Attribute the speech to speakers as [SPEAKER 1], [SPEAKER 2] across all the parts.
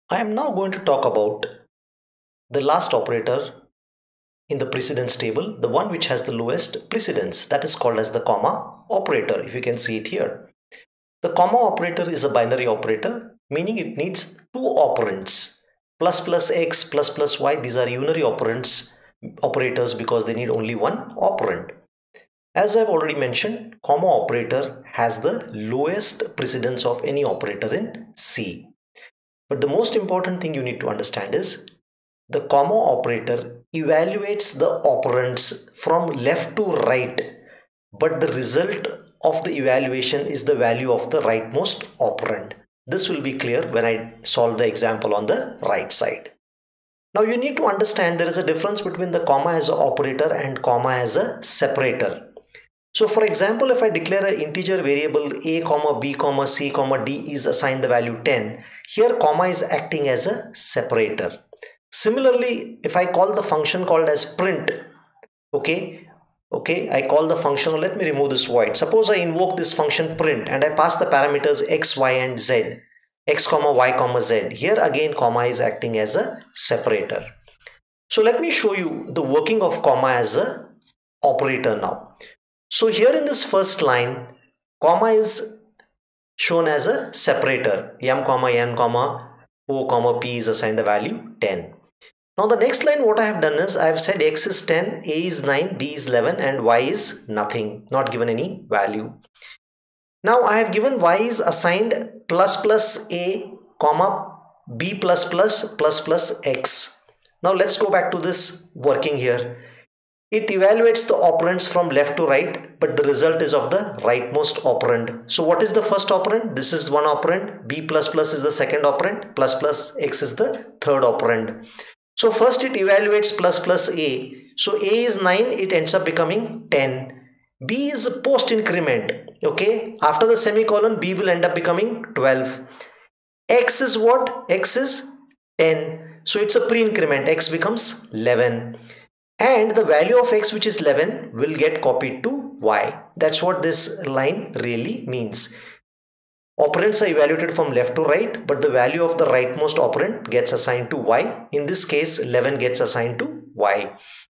[SPEAKER 1] I am now going to talk about the last operator in the precedence table, the one which has the lowest precedence, that is called as the comma operator, if you can see it here. The comma operator is a binary operator, meaning it needs two operands, plus plus x, plus plus y. These are unary operators because they need only one operand. As I've already mentioned, comma operator has the lowest precedence of any operator in C. But the most important thing you need to understand is the comma operator evaluates the operands from left to right, but the result of the evaluation is the value of the rightmost operand. This will be clear when I solve the example on the right side. Now you need to understand there is a difference between the comma as an operator and comma as a separator. So for example, if I declare an integer variable a comma b comma c comma d is assigned the value 10, here comma is acting as a separator. Similarly, if I call the function called as print, I call the function, let me remove this void. Suppose I invoke this function print and I pass the parameters x, y and z, x comma y comma z. Here again comma is acting as a separator. So let me show you the working of comma as a operator now. So here in this first line, comma is shown as a separator. M comma n comma o comma p is assigned the value 10. Now the next line what I have done is I have said x is 10, a is 9, b is 11 and y is nothing, not given any value. Now I have given y is assigned plus plus a comma b plus plus plus plus x. Now let's go back to this working here. It evaluates the operands from left to right, but the result is of the rightmost operand. So what is the first operand? This is one operand, b plus plus is the second operand, plus plus x is the third operand. So first it evaluates plus plus a. So a is 9, it ends up becoming 10. B is a post increment. After the semicolon, b will end up becoming 12. X is what? X is 10. So it's a pre-increment. X becomes 11. And the value of x, which is 11, will get copied to y. That's what this line really means. Operands are evaluated from left to right, but the value of the rightmost operand gets assigned to y. In this case, 11 gets assigned to y.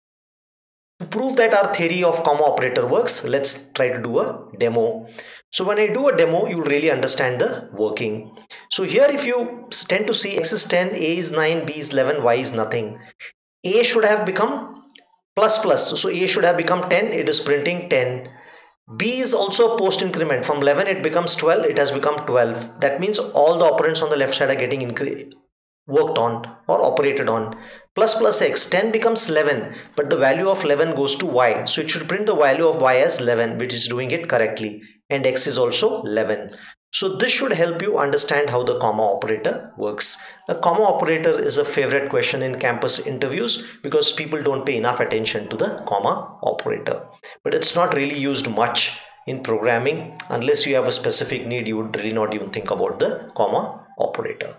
[SPEAKER 1] To prove that our theory of comma operator works, let's try to do a demo. So when I do a demo, you'll really understand the working. So here if you tend to see x is 10, a is 9, b is 11, y is nothing. A should have become plus plus. So a should have become 10, it is printing 10. B is also a post increment. From 11 it becomes 12, it has become 12. That means all the operands on the left side are getting worked on or operated on. Plus plus x, 10 becomes 11, but the value of 11 goes to y. So it should print the value of y as 11, which is doing it correctly. And x is also 11. So this should help you understand how the comma operator works. A comma operator is a favorite question in campus interviews because people don't pay enough attention to the comma operator. But it's not really used much in programming. Unless you have a specific need, you would really not even think about the comma operator.